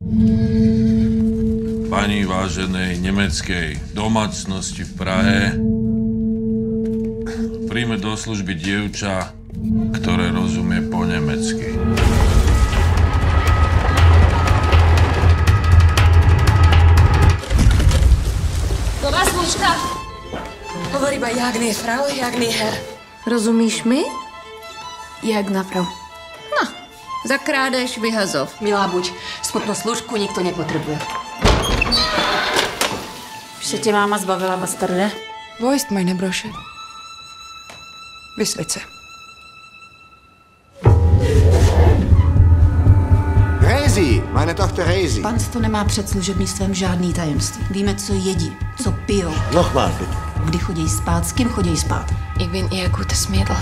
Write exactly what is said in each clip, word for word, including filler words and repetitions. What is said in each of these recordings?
Pani váženej nemeckej domácnosti v Prahe príjme do služby dievča, ktoré rozumie po nemecky. Do vás, Lučka! Hovorí ma jak nie Frau, jak nie Herr. Rozumíš mi? Jak na Frau. No, za krádež vyhazov. Milá buď, smutnou služku nikto nepotrebuje. Už se tě máma zbavila, bastarde? Wo ist meine Brosche? Vysvět se. Hazy, meine Tochter Hazy. Panstvo nemá před služebnictvem žádný tajemství. Víme, co jedí, co pijou, Nochmal bitte. kdy chodí spát, s kým chodí spát. Ich bin eher gutes Mädel.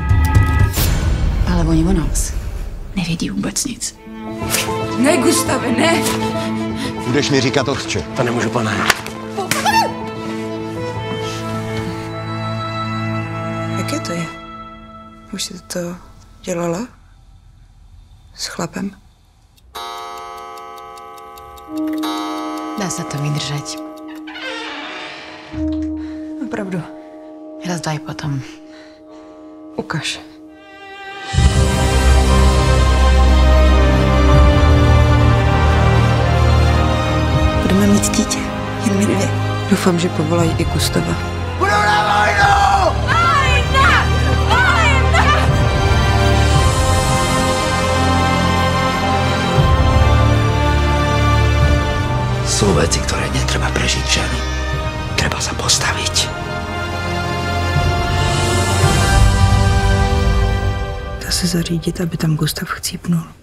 Ale oni o nás nevědí vůbec nic. Ne, Gustave, ne! Budeš mi říkat otče. To nemůžu, pane. Jaké to je? Už jsi to dělala? S chlapem? Dá se to vydržet. Opravdu. Raz, dva i potom. Ukaž. Budeme mít dítě. Jen my dvě. Doufám, že povolají i Gustava. Budou na vojnu! Sú veci, ktoré netreba prežiť ženy. Treba sa postaviť. Dá se zařídit, aby tam Gustav chcípnul.